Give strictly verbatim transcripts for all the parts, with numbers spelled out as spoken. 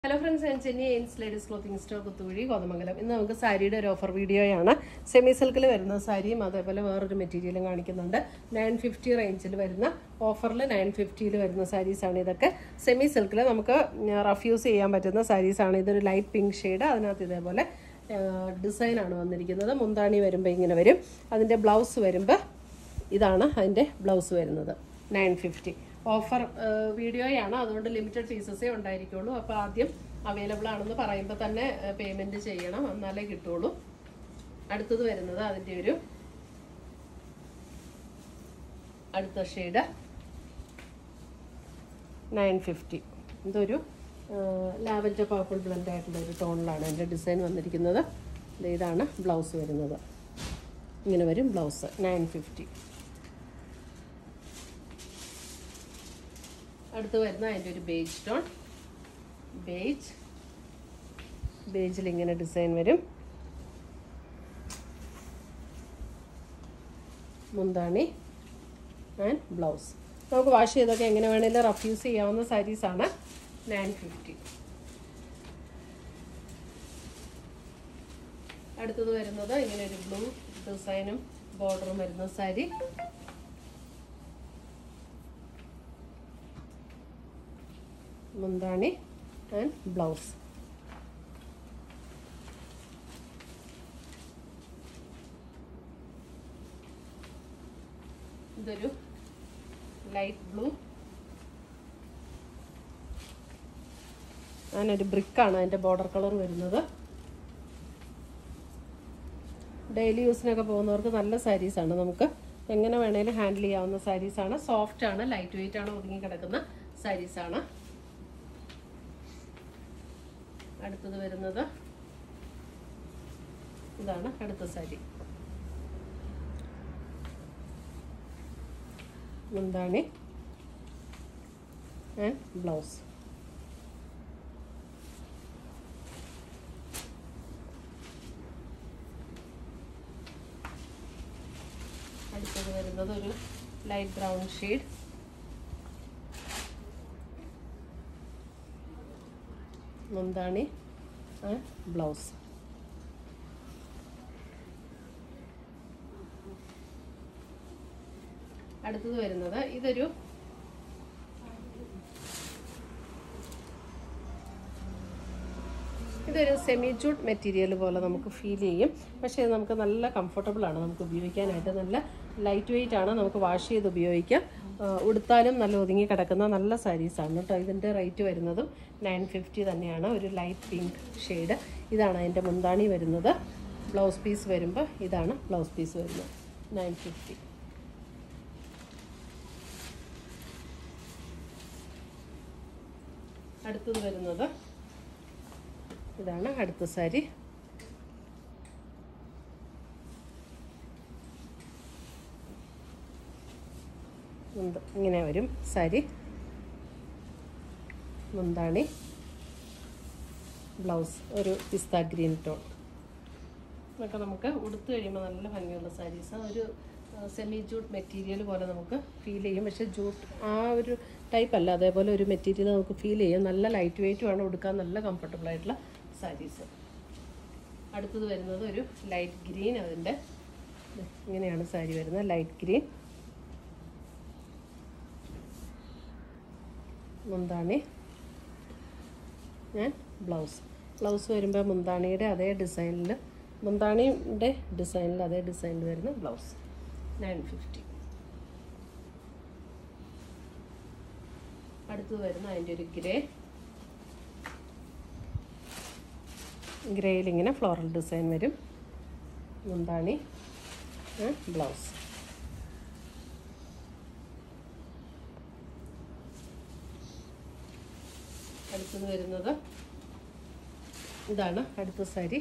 Hello friends, I'm Jenny Ains Ladies Clothing Store Kutturi, Kodamangalam. In the saree offer video yana semi silk varuna saree അതേപോലെ വേറൊരു മെറ്റീരിയലും കാണിക്കുന്നുണ്ട്. nine fifty റേഞ്ചിൽ വരുന്ന ഓഫറിൽ nine fifty ൽ വരുന്ന സാരീസ് ആണ് ഇതൊക്കെ. സെമി സിൽക്കിൽ നമുക്ക് റഫ് യൂസ് ചെയ്യാൻ പറ്റുന്ന സാരീസ് ആണ്. ഇതൊരു ലൈറ്റ് പിങ്ക് ഷെയ്ഡ്. അതിനകത്ത് ഇതേപോലെ ഡിസൈൻ ആണ് വന്നിരിക്കുന്നത്. മുന്താണി വരുമ്പോൾ ഇങ്ങനെ വരും. അതിന്റെ ബ്ലൗസ് വരുമ്പോൾ ഇതാണ് അതിന്റെ ബ്ലൗസ് വരുന്നത്. nine fifty ഓഫർ വീഡിയോയാണ്, അതുകൊണ്ട് ലിമിറ്റഡ് പീസസേ ഉണ്ടായിരിക്കുള്ളൂ. അപ്പോൾ ആദ്യം അവൈലബിൾ ആണെന്ന് പറയുമ്പോൾ തന്നെ പേയ്മെൻറ്റ് ചെയ്യണം, എന്നാലേ കിട്ടുള്ളൂ. അടുത്തത് വരുന്നത് അതിൻ്റെ ഒരു അടുത്ത ഷെയ്ഡ് നയൻ ഫിഫ്റ്റി. ഇതൊരു ലാവൻഡർ പർപ്പിൾ ബ്ലെൻഡ് ആയിട്ടുള്ള ഒരു ടോണിലാണ് അതിൻ്റെ ഡിസൈൻ വന്നിരിക്കുന്നത്. ഇതാണ് ബ്ലൗസ് വരുന്നത്. ഇങ്ങനെ വരും ബ്ലൗസ്. Nine fifty. അടുത്ത് വരുന്ന അതിൻ്റെ ഒരു ബേജ് ടോൺ. ബേജ് ബേജിൽ ഇങ്ങനെ ഡിസൈൻ വരും. മുന്താണി ആൻഡ് ബ്ലൗസ്. നമുക്ക് വാഷ് ചെയ്തൊക്കെ എങ്ങനെ വേണമെങ്കിലും റഫ് യൂസ് ചെയ്യാവുന്ന സാരീസാണ്. Nine fifty. അടുത്തത് വരുന്നത് ഇങ്ങനെ ഒരു ബ്ലൂ ഡിസൈനും ബോർഡറും വരുന്ന സാരി. മുന്താണി ആൻഡ് ബ്ലൗസ്. ഇതൊരു ലൈറ്റ് ബ്ലൂ. അതിനൊരു ബ്രിക്കാണ് അതിൻ്റെ ബോർഡർ കളർ വരുന്നത്. ഡെയിലി യൂസിനൊക്കെ പോകുന്നവർക്ക് നല്ല സാരീസാണ്. നമുക്ക് എങ്ങനെ വേണേലും ഹാൻഡിൽ ചെയ്യാവുന്ന സാരീസാണ്. സോഫ്റ്റ് ആണ്, ലൈറ്റ് വെയിറ്റ് ആണ്, ഒതുങ്ങി കിടക്കുന്ന സാരീസാണ്. അടുത്തത് വരുന്നത് ഇതാണ് അടുത്ത സാരി. മുന്താണി ആൻഡ് ബ്ലൗസ്. അടുത്തത് വരുന്നത് ഒരു ലൈറ്റ് ബ്രൗൺ ഷെയ്ഡ്. മുന്താണി ആൻഡ് ബ്ലൗസ്. അടുത്തത് വരുന്നത് ഇതൊരു ഇതൊരു സെമി ജൂട്ട് മെറ്റീരിയൽ പോലെ നമുക്ക് ഫീൽ ചെയ്യും. പക്ഷേ ഇത് നമുക്ക് നല്ല കംഫർട്ടബിൾ ആണ് നമുക്ക് ഉപയോഗിക്കാനായിട്ട്. നല്ല ലൈറ്റ് വെയിറ്റ് ആണ്, നമുക്ക് വാഷ് ചെയ്ത് ഉപയോഗിക്കാം. ഉടുത്താലും നല്ല ഒതുങ്ങി കിടക്കുന്ന നല്ല സാരീസാണ് കേട്ടോ. ഇതിൻ്റെ റേറ്റ് വരുന്നതും നയൻ ഫിഫ്റ്റി തന്നെയാണ്. ഒരു ലൈറ്റ് പിങ്ക് ഷെയ്ഡ്. ഇതാണ് അതിൻ്റെ മുന്താണി വരുന്നത്. ബ്ലൗസ് പീസ് വരുമ്പോൾ ഇതാണ് ബ്ലൗസ് പീസ് വരുന്നത്. Nine fifty. അടുത്തത് വരുന്നത് ഇതാണ് അടുത്ത സാരി. ഇങ്ങനെ വരും സാരി. മുന്താണി, ബ്ലൗസ് ഒരു പിസ്ത ഗ്രീൻ ടോൺ. ഇതൊക്കെ നമുക്ക് ഉടുത്ത് കഴിയുമ്പോൾ നല്ല ഭംഗിയുള്ള സാരീസാണ്. ഒരു സെമി ജൂട്ട് മെറ്റീരിയൽ പോലെ നമുക്ക് ഫീൽ ചെയ്യും. പക്ഷേ ജൂട്ട് ആ ഒരു ടൈപ്പ് അല്ല, അതേപോലെ ഒരു മെറ്റീരിയൽ നമുക്ക് ഫീൽ ചെയ്യും. നല്ല ലൈറ്റ് വെയിറ്റ് വേണം, ഉടുക്കാൻ നല്ല കംഫർട്ടബിൾ ആയിട്ടുള്ള സാരീസ്. അടുത്തത് വരുന്നത് ഒരു ലൈറ്റ് ഗ്രീൻ. അതിൻ്റെ ഇങ്ങനെയാണ് സാരി വരുന്നത്. Light green. മുന്താണി ആൻഡ് ബ്ലൗസ്. ബ്ലൗസ് വരുമ്പോൾ മുന്താണിയുടെ അതേ ഡിസൈനിൽ മുന്താണിയുടെ ഡിസൈനിൽ അതേ ഡിസൈനിൽ വരുന്ന ബ്ലൗസ്. Nine fifty. അടുത്തത് വരുന്ന അതിൻ്റെ ഒരു ഗ്രേ. ഗ്രേയിൽ ഇങ്ങനെ ഫ്ലോറൽ ഡിസൈൻ വരും. മുന്താണി ബ്ലൗസ്. അടുത്തത് വരുന്നത് ഇതാണ് അടുത്ത സാരി.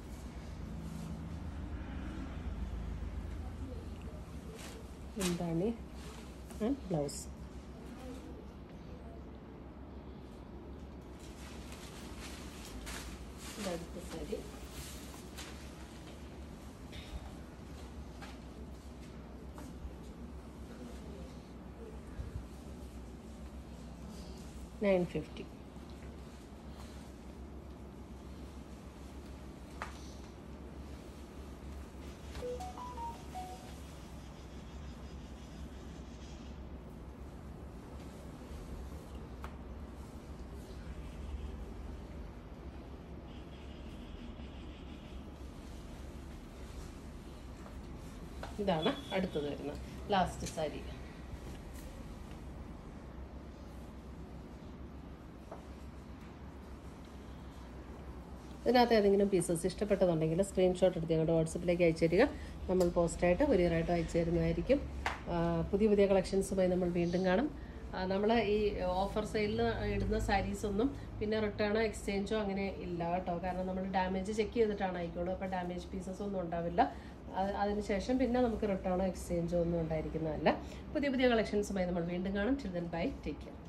മുന്താണി ആൻഡ് ബ്ലൗസ്. അടുത്ത സാരി. nine fifty. ഇതാണ് അടുത്തത് വരുന്നത് ലാസ്റ്റ് സാരി. ഇതിനകത്ത് ഏതെങ്കിലും പീസസ് ഇഷ്ടപ്പെട്ടതുണ്ടെങ്കിൽ സ്ക്രീൻഷോട്ട് എടുത്ത് ഞങ്ങളുടെ വാട്സപ്പിലേക്ക് അയച്ചു തരിക. നമ്മൾ പോസ്റ്റായിട്ട് കൊറിയറായിട്ട് അയച്ചു തരുന്നതായിരിക്കും. പുതിയ പുതിയ കളക്ഷൻസുമായി നമ്മൾ വീണ്ടും കാണും. നമ്മൾ ഈ ഓഫർ സെയിലിൽ ഇടുന്ന സാരീസൊന്നും പിന്നെ റിട്ടേണോ എക്സ്ചേഞ്ചോ അങ്ങനെ ഇല്ല കേട്ടോ. കാരണം നമ്മൾ ഡാമേജ് ചെക്ക് ചെയ്തിട്ടാണ് ആയിക്കോളൂ. അപ്പോൾ ഡാമേജ് പീസസ് ഒന്നും ഉണ്ടാവില്ല. അതിനുശേഷം പിന്നെ നമുക്ക് റിട്ടേണോ എക്സ്ചേഞ്ചോ ഒന്നും ഉണ്ടായിരിക്കുന്നതല്ല. പുതിയ പുതിയ കളക്ഷൻസുമായി നമ്മൾ വീണ്ടും കാണും. Children bye, take care.